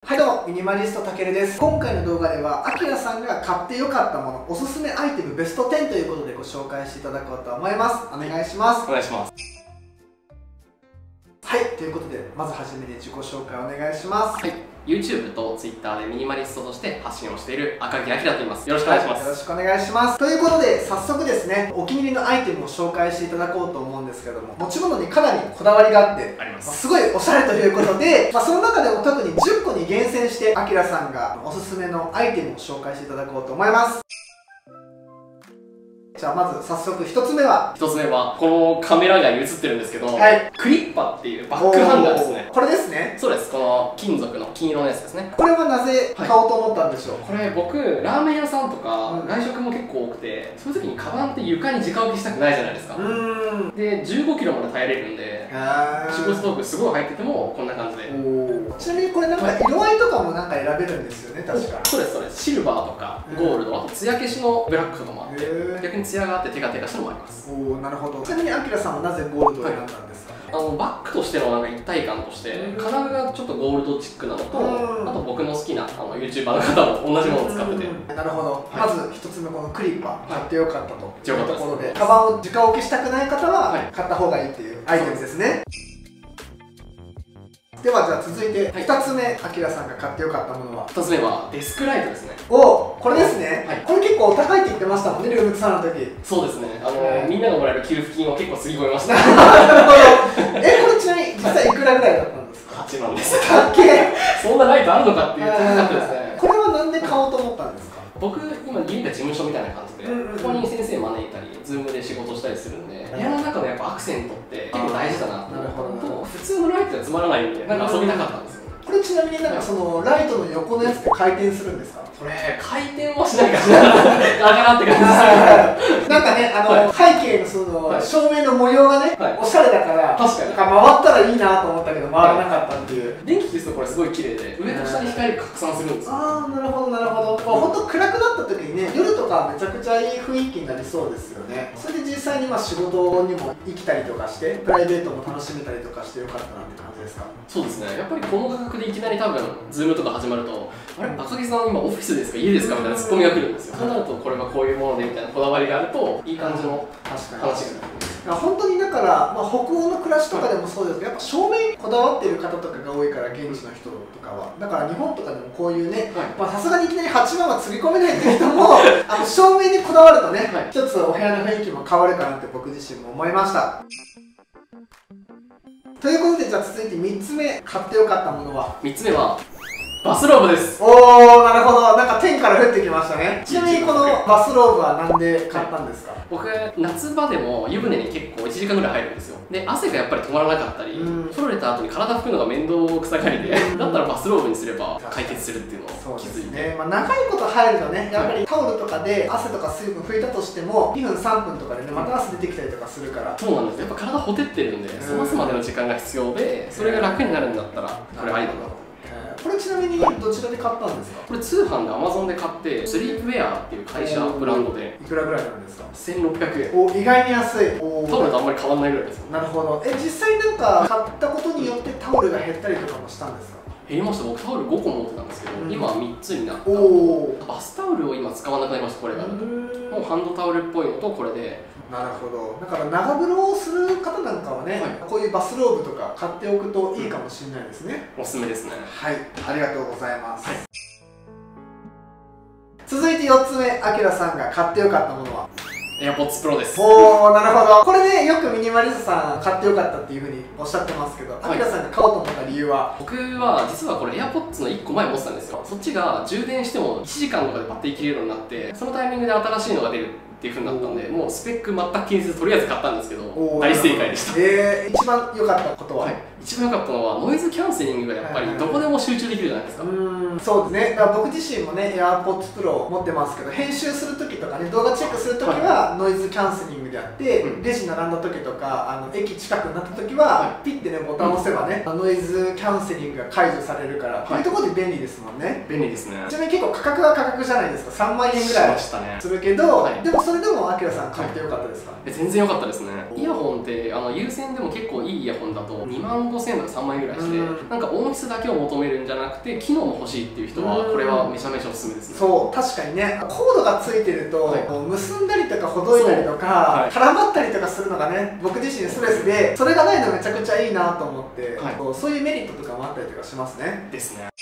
はいどうも、ミニマリストたけるです。今回の動画では、あきらさんが買ってよかったもの、おすすめアイテムベスト10ということでご紹介していただこうと思います。お願いします。 お願いします。 はい、ということで、まずはじめに自己紹介お願いします。 はい、YouTube と Twitter でミニマリストとして発信をしている赤木明と言います。よろしくお願いします。 よろしくお願いします。ということで、早速ですね、お気に入りのアイテムを紹介していただこうと思うんですけども、持ち物にかなりこだわりがあって、 あります。 すごいおしゃれということで、その中でも特に10個に厳選して、あきらさんがおすすめのアイテムを紹介していただこうと思います。じゃあまず早速1つ目はこのカメラ外に映ってるんですけど、 はい、 クリッパっていうバックハンガーですね。 これですね。 そうです。この金属の金色のやつですね。 これはなぜ買おうと思ったんでしょう。 これ僕ラーメン屋さんとか外食も結構多くて、そういう時にカバンって床に直置きしたくないじゃないですか。で15キロまで耐えれるんで、仕事道具すごい入っててもこんな感じで。 ちなみにこれなんか色合いとかもなんか選べるんですよね、確か。 そうですそうです。シルバーとかゴールド、あと艶消しのブラックとかもあって、逆に艶があってテカテカしたのもあります。 おお、なるほど。ちなみにあきらさんはなぜゴールドを選んだんですか。 バッグとしてのなんか一体感として金具がちょっとゴールドチックなのと、あと僕の好きなYouTuber の方も同じものを使ってて。 なるほど。まず一つ目、このクリッパー買ってよかったというところで、カバンを直置きしたくない方は買った方がいいっていうアイテムですね。ではじゃあ続いて2つ目、あきらさんが買ってよかったものは。 2つ目はデスクライトですね。 お、これですね。これ結構お高いって言ってましたもんね、ルームツアーの時。 そうですね。みんながもらえる給付金を結構つぎ込みました。 なるほど。これちなみに実際いくらぐらいだったんですか。 8万です。 かっけそんなライトあるのかっていう高かったですね。 これはなんで買おうと思ったんですか。 僕今家が事務所みたいな感じで、ここに先生招いたり Zoom で仕事したりするんで、部屋の中のやっぱアクセントって結構大事だなと思うと、普通のライトではつまらないんで、なんか遊びたかったんですよ。 これちなみになんかそのライトの横のやつって回転するんですか。 これ回転はしないかしらなって感じです。 なんかね、背景のその照明の模様がね、おしゃれだから、 確かに回ったらいいなと思ったけど回らなかったっていう。 電気消すとこれすごい綺麗で、上と下に光が拡散するんですよ。 ああ、なるほどなるほど。本当暗くなった時にね、夜とかめちゃくちゃいい雰囲気になりそうですよね。それで実際に仕事にも行きたりとかして、プライベートも楽しめたりとかしてよかったなって感じですか。 そうですね。やっぱりこの価格でいきなり多分 Zoom とか始まると、あれ赤木さん今オフィスですか家ですかみたいなツッコミが来るんですよ。そうなるとこれはこういうものでみたいなこだわりがあるといい感じの話がなるんです。 本当にだから、北欧の暮らしとかでもそうですけど、やっぱ照明にこだわっている方とかが多いから、現地の人とかは。だから日本とかでもこういうね、さすがにいきなり8万はつぎ込めないっていう人も照明にこだわるとね、一つお部屋の雰囲気も変わるかなって僕自身も思いました。ということで、じゃあ続いて3つ目、買ってよかったものは。 3つ目はバスローブです。 おー、なるほど。なんか天から降ってきましたね。ちなみにこのバスローブはなんで買ったんですか。 僕夏場でも湯船に結構1時間ぐらい入るんですよ。で汗がやっぱり止まらなかったり、風呂入れた後に体拭くのが面倒くさがりで、だったらバスローブにすれば解決するっていうのを気づいて、 長いこと入るとね、やっぱりタオルとかで汗とか水分拭いたとしても2分3分とかでね、また汗出てきたりとかするから。そうなんです。やっぱ体ほてってるんで冷ますまでの時間が必要で、それが楽になるんだったらこれありだなと。 これちなみにどちらで買ったんですか。 これ通販で Amazon で買って、スリープウェアっていう会社ブランドで。 いくらぐらいなんですか。 1600円。 お、意外に安い。 タオルとあんまり変わらないぐらいですよ。 なるほど。実際なんか買ったことによってタオルが減ったりとかもしたんですか。 減りました。僕タオル5個持ってたんですけど、今は3つになった。バスタオルを今使わなくなりました。これがもうハンドタオルっぽいのとこれで。 なるほど。だから長風呂をする方なんかはね、こういうバスローブとか買っておくといいかもしれないですね。 おすすめですね。 はい、ありがとうございます。続いて4つ目、あきらさんが買ってよかったものは。 AirPods Pro です。 おー、なるほど。これね、よくミニマリストさん買ってよかったっていうふうにおっしゃってますけど、あきらさんが買おうと思った理由は。 僕は実はこれ AirPods の1個前持ってたんですよ。そっちが充電しても1時間とかでバッテリー切れるようになって、そのタイミングで新しいのが出るっていう風になったんで、もうスペック全く気にせずとりあえず買ったんですけど、大正解でした。 一番良かったことは。 一番良かったのはノイズキャンセリングがやっぱりどこでも集中できるじゃないですか。 そうですね。だから僕自身もね AirPods Pro 持ってますけど、編集する時とかね、動画チェックする時はノイズキャンセリングであって、レジ並んだ時とか駅近くになった時はピッてねボタンを押せばね、ノイズキャンセリングが解除されるから、こういうところで便利ですもんね。 便利ですね。 ちなみに結構価格は価格じゃないですか。3万円ぐらいするけど、でもそれでもあきらさん買ってよかったですか。 全然良かったですね。イヤホンって有線でも結構いいイヤホンだと2万万5千円とか3万円ぐらいして、なんか音質だけを求めるんじゃなくて機能も欲しいっていう人はこれはめちゃめちゃおすすめですね。 そう確かにね、コードがついてると、結んだりとかほどいたりとか、絡まったりとかするのがね、僕自身ストレスで、それがないのめちゃくちゃいいなと思って、そういうメリットとかもあったりとかしますね。 ですね。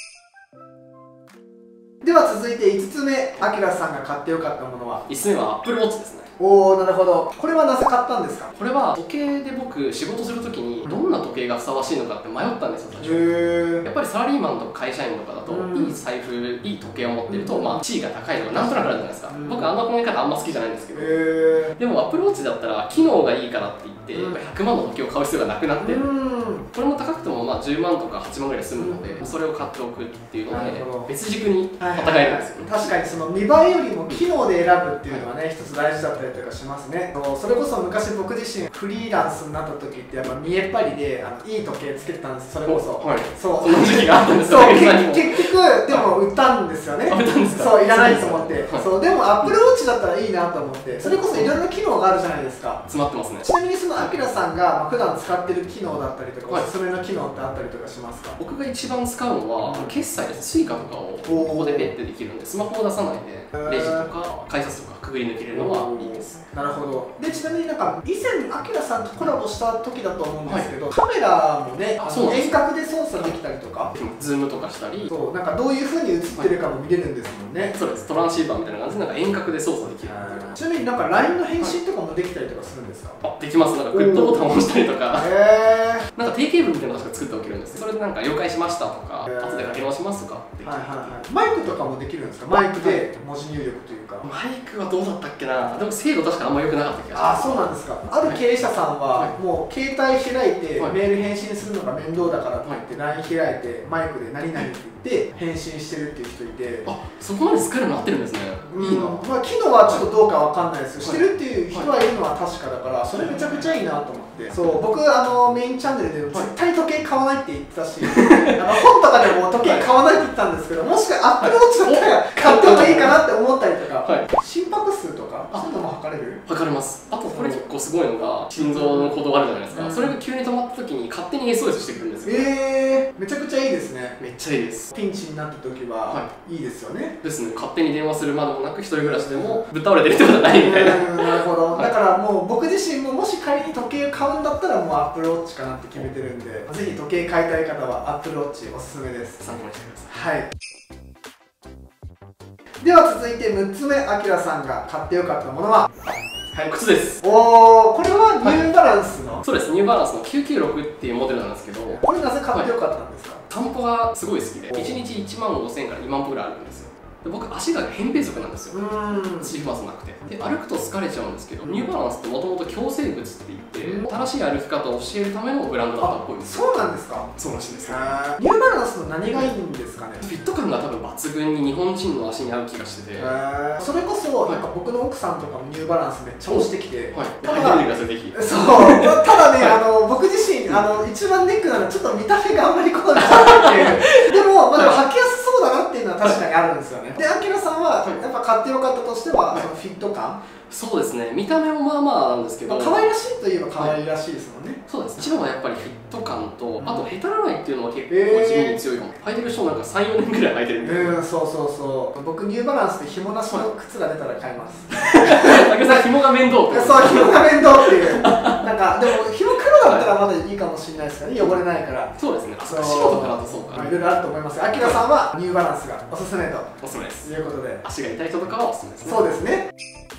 では続いて5つ目、アキラさんが買ってよかったものは？ 5つ目は Apple Watch ですね。 おお、なるほど。これはなぜ買ったんですか？ これは時計で僕仕事するときにどんな時計がふさわしいのかって迷ったんですよ、最初。やっぱりサラリーマンとか会社員とかだと、いい財布、いい時計を持ってると、まあ地位が高いのがなんとなくあるじゃないですか。僕あんまこの言い方あんま好きじゃないんですけど、でも Apple Watch だったら機能がいいからって言って100万の時計を買う必要がなくなって、これも高くてもまあ10万とか8万ぐらい済むので、それを買っておくっていうので別軸に戦えるんですよね。 確かにその見栄えよりも機能で選ぶっていうのはね、一つ大事だったりとかしますね。それこそ昔僕自身フリーランスになった時ってやっぱ見えっ張りでいい時計つけてたんです。それこそその時期があったんですよ。 結局でも売ったんですよね。そういらないと思って。そうでも Apple Watch だったらいいなと思って、それこそいろいろな機能があるじゃないですか。 詰まってますね。 ちなみにそのアキラさんが普段使ってる機能だったりとか、おすすめの機能ってあったりとかしますか？ 僕が一番使うのは決済です。スイカとかをここでペッてできるんで、スマホを出さないでレジとか改札とかくぐり抜けるのはいいです。 なるほど。でちなみになんか以前アキラさんとコラボした時だと思うんですけど、カメラもね遠隔で操作できたりとか、 ズームとかしたり、 そうなんかどういう風に映ってるかも見れるんですもんね。 そうです。トランシーバーみたいな感じでなんか遠隔で操作できる。 ちなみになんか LINE の返信とかもできたりとかするんですか？ あ、できます。なんかグッドボタンを押したりとか、なんか定型文みたいなのを作っておけるんです。それでなんか了解しましたとか、後で書き直しますとかできる。 マイクとかもできるんですか？マイクで文字入力というか。 マイクはどうだったっけな。でも精度確かあんま良くなかった気がします。 あ、そうなんですか。ある経営者さんはもう携帯開いてメール返信するのが面倒だからって言って LINE 開いてマイクで何々って言って返信してるっていう人いて、 あ、そこまで使えるようになってるんですね。いいな。 まあ機能はちょっとどうかわかんないですけど、してるっていう人はいるのは確かだから、それめちゃくちゃいいなと思って。そう僕メインチャンネルで絶対時計買わないって言ってたし、本とかでも時計買わないって言ったんですけど、もしかアップルウォッチだったら買った方がいいかなって思ったりとか、心拍数とかそういうのも測れる？ 測れます。あとこれ結構すごいのが心臓の鼓動があるじゃないですか。それが急に止まった時に勝手に SOS してくるんですよ。 めちゃくちゃいいですね。 めっちゃいいです。 ピンチになった時はいいですよね。 ですね。勝手に電話するまでもなく、一人暮らしでもぶっ倒れてるってことはないみたいな。 なるほど。だからもう僕自身ももし仮に時計を買うんだったらもう Apple Watch かなって決めてるんで、ぜひ時計買いたい方は Apple Watch おすすめです。 参考にしてください。 はい。では続いて6つ目、アキラさんが買ってよかったものは？ 靴です。 おお、これはニューバランスの？ そうです。ニューバランスの996っていうモデルなんですけど、 これなぜ買ってよかったんですか？ 散歩がすごい好きで、1日1万5000円から2万歩ぐらいあるんですよ。で僕足が扁平足なんですよ。土踏まずなくて、で歩くと疲れちゃうんですけど、ニューバランスってもともと矯正靴って言って正しい歩き方を教えるためのブランドだったっぽいんですよ。 そうなんですか？ そうらしいです。 ニューバランスの何がいいんですかね？ フィット感が多分抜群に日本人の足に合う気がしてて、 それこそなんか僕の奥さんとかもニューバランスめっちゃ押してきて、 ただ履いてみてください、ぜひ。 そう、ただね、僕自身一番ネックなのはちょっと見た目があんまり好みじゃなくて、でもまあ履きやすそうだなっていうのは確かにあるんですよね。で、アキラさんはやっぱ買ってよかったとしては、そのフィット感。 そうですね。見た目もまあまあなんですけど、 可愛らしいといえば可愛らしいですもんね。 そうです。一番はやっぱりフィット感と、あとへたらないっていうのは結構地味に強いかも。履いてる人もなんか3、4年ぐらい履いてるみたいな。 そうそうそう。僕ニューバランスで紐なしの靴が出たら買います。 竹さん紐が面倒って。 そう、紐が面倒っていう。なんかでも紐黒だったらまだいいかもしれないですからね、汚れないから。 そうですね。白とかだとそうか。 いろいろあると思います。アキラさんはニューバランスがおすすめと。 おすすめです。 ということで、 足が痛い人とかはおすすめですね。 そうですね。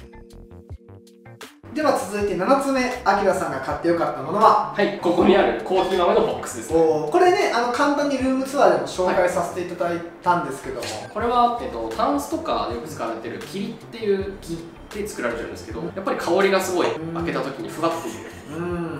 では続いて7つ目、アキラさんが買ってよかったものは？ はい、ここにあるコーヒー豆のボックスですね。 これね、簡単にルームツアーでも紹介させていただいたんですけども、 これは、タンスとかでよく使われてるキリっていう木で作られてるんですけど、やっぱり香りがすごい開けた時にふわっという。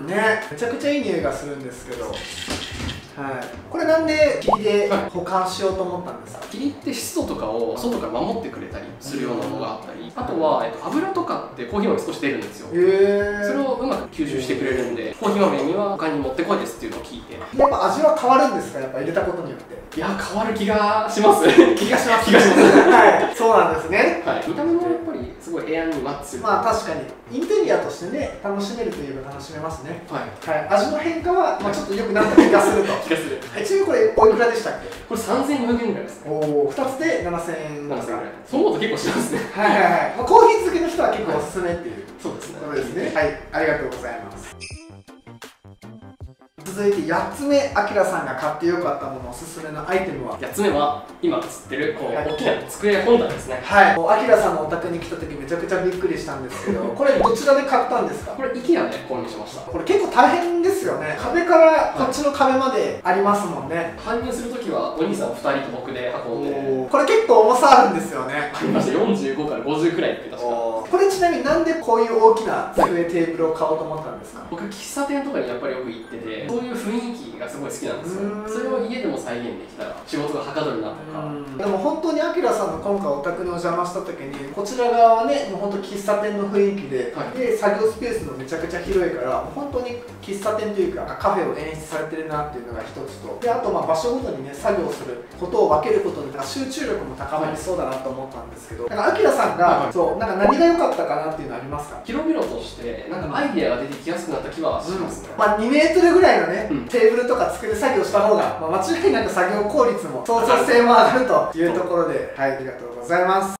ね、めちゃくちゃいい匂いがするんですけど、これなんで霧で保管しようと思ったんですか？ 霧って湿度とかを外から守ってくれたりするようなものがあったり、あとは、油とかってコーヒー豆少し出るんですよ。それをうまく吸収してくれるんで、コーヒー豆には他にもってこいですっていうのを聞いて、 やっぱ味は変わるんですか？やっぱ入れたことによって。 いや、変わる気がします。 気がします。はい、そうなんですね。 見た目もやっぱりすごい部屋にマッチする。 まあ確かにインテリアとしてね楽しめるといえば楽しめますね。 はい、 はい、味の変化は、まあ、ちょっとよくなった気がすると気がする。 はい、ちなみにこれおいくらでしたっけ？ これ3500円ぐらいです。 おお、2つで7000円ぐらい。そう思うと結構しますね。 はいはいはい、まあ、コーヒー好きの人は結構おすすめっていう、 そうですね。 ことですね。はい、ありがとうございます。続いて8つ目、あきらさんが買ってよかったものおすすめのアイテムは？ 8つ目は今映ってるこう、 はい、 大きな机本棚ですね。 はい、あきらさんのお宅に来た時めちゃくちゃびっくりしたんですけどこれどちらで買ったんですか？ これ IKEA で購入しました。 これ結構大変ですよね。壁からこっちの壁までありますもんね。 搬入するときはお兄さん2人と僕で運んで、 これ結構重さあるんですよね。 ありました。45から50くらいって確か。 これちなみになんでこういう大きな机テーブルを買おうと思ったんですか？ 僕喫茶店とかにやっぱりよく行ってて、そういう雰囲気がすごい好きなんですよ。それを家でも再現できたら仕事がはかどるなとか。 でも本当にあきらさんの今回お宅にお邪魔した時にこちら側はねもう本当喫茶店の雰囲気で、はい、で作業スペースもめちゃくちゃ広いから本当に喫茶店というかカフェを演出されてるなっていうのが一つと、であとまあ場所ごとにね作業することを分けることで集中力も高まりそうだなと思ったんですけど、なんかあきらさんが、そうなんか何が良かったかなっていうのありますか？ 広々としてなんかアイデアが出てきやすくなった気はしますね。 まあ2メートルぐらいのね、テーブルとか机で作業した方が、まあ、間違いなく作業効率も創造性も上がるというところで、はい、ありがとうございます。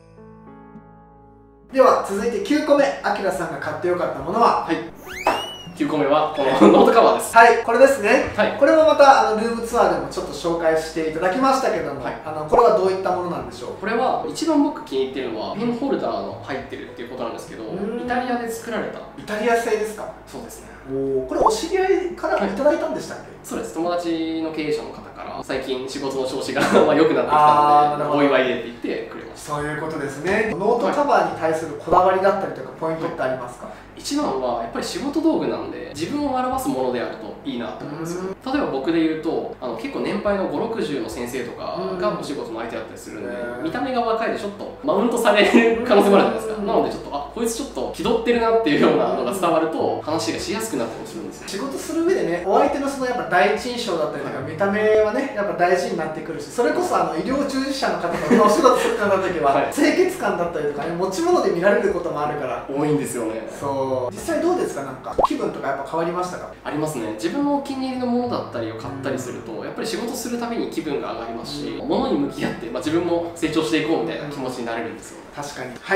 では続いて9個目、あきらさんが買ってよかったものは？はい、 9個目はこのノートカバーです。 はい、これですね。 はい、 これもまたルームツアーでもちょっと紹介していただきましたけども、はい、これはどういったものなんでしょう？これは一番僕気に入ってるのはペンホルダーの入ってるっていうことなんですけど、イタリアで作られた。 イタリア製ですか？ そうですね。 おお、これお知り合いからいただいたんでしたっけ？ そうです。友達の経営者の方から最近仕事の調子がまあ良くなってきたのでお祝いでって言ってくれました。 そういうことですね。ノートカバーに対するこだわりだったりとかポイントってありますか？ 一番はやっぱり仕事道具なんで自分を表すものであるといいなと思うんですよ。例えば僕で言うと結構年配の5、60の先生とかがお仕事の相手だったりするんで、見た目が若いでちょっとマウントされる可能性もあるじゃないですか。なのでちょっとこいつちょっと気取ってるなっていうようなのが伝わると話がしやすくなったりもするんですよ。 仕事する上でね、お相手のそのやっぱ第一印象だったりとか見た目はねやっぱ大事になってくるし、それこそ医療従事者の方とかお仕事する方の時は清潔感だったりとかね持ち物で見られることもあるから多いんですよね。 そう、実際どうですか？なんか気分とかやっぱ変わりましたか？ ありますね。自分のお気に入りのものだったりを買ったりするとやっぱり仕事するたびに気分が上がりますし、物に向き合って、自分も成長していこうみたいな気持ちになれるんですよ。 確かに。はい、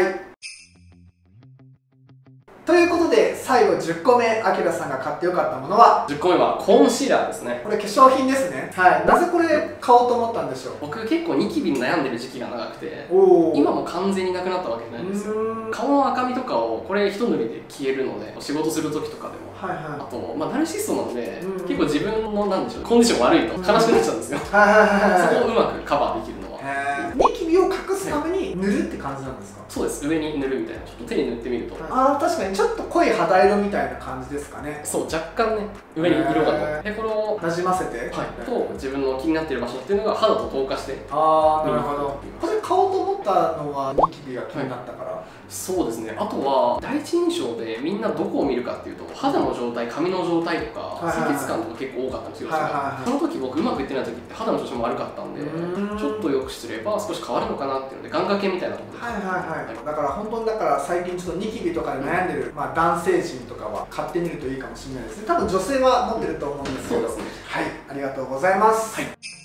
ということで最後10個目、あきらさんが買ってよかったものは？ 10個目はコンシーラーですね。 これ化粧品ですね。はい、なぜこれ買おうと思ったんでしょう？ 僕結構ニキビに悩んでる時期が長くて、今も完全になくなったわけじゃないんですよ。顔の赤みとかをこれ一塗りで消えるので、仕事する時とかでも、あとナルシストなので結構自分のなんでしょうコンディション悪いと悲しくなっちゃうんですよ。そこをうまくカバーできるのは。 ニキビを隠すために塗るって感じなんですか？ そうです。上に塗るみたいな。ちょっと手に塗ってみると、 ああ確かにちょっと濃い肌色みたいな感じですかね。 そう、若干ね上に色がとでこれをなじませて、 と自分の気になっている場所っていうのが肌と透過して。 ああなるほど。これ買おうと思ったのはニキビが気になったから？ そうですね。あとは第一印象でみんなどこを見るかっていうと肌の状態、髪の状態とか清潔感とか結構多かったんですよ。その時僕うまくいってない時って肌の調子も悪かったんで、ちょっと良くすれば少し変わるのかなっていうので願掛けみたいなところで。だから本当に最近ちょっとニキビとかで悩んでる、男性陣とかは買ってみるといいかもしれないですね。多分女性は持ってると思うんですけど。そうですね。はい、ありがとうございます。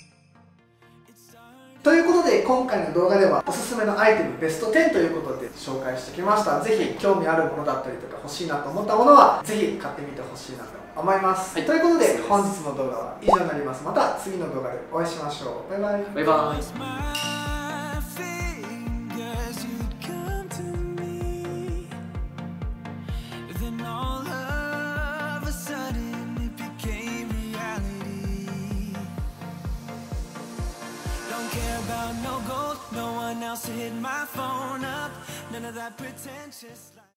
ということで今回の動画ではおすすめのアイテムベスト10ということで紹介してきました。ぜひ興味あるものだったりとか欲しいなと思ったものはぜひ買ってみてほしいなと思います。ということで本日の動画は以上になります。また次の動画でお会いしましょう。バイバイ。 バイバイ。 No gold, no one else to hit my phone up. None of that pretentious.